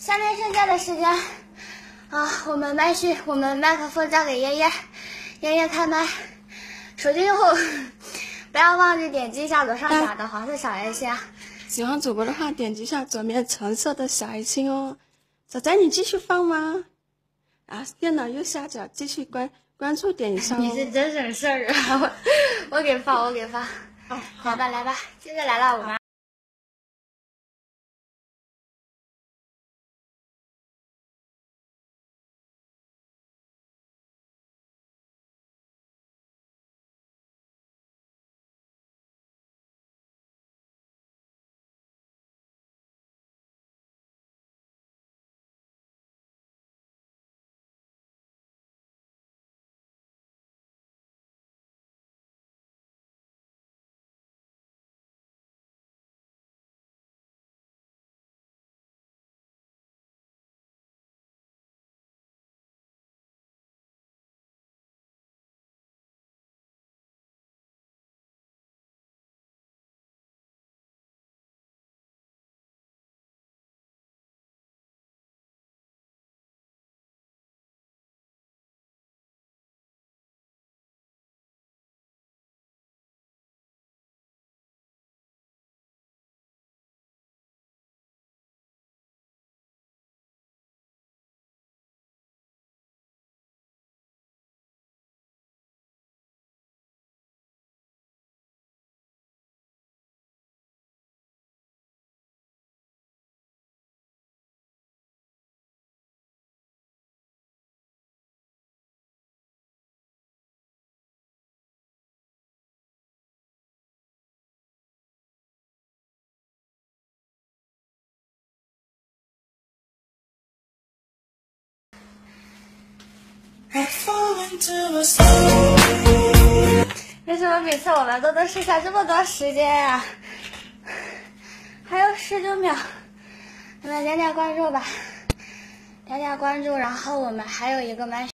下面剩下的时间啊，我们麦克风交给爷爷，爷爷开麦。手机用户不要忘记点击一下左上角的黄色小爱心啊！ 喜欢主播的话，点击一下左面橙色的小爱心哦。仔仔，你继续放吗？啊，电脑右下角继续关注点一下哦。 你是真省事儿啊！我给放。来吧，现在来了，我们。为什么每次我们都能剩下这么多时间呀？还有19秒，你们点点关注吧，点点关注，然后我们还有一个麦。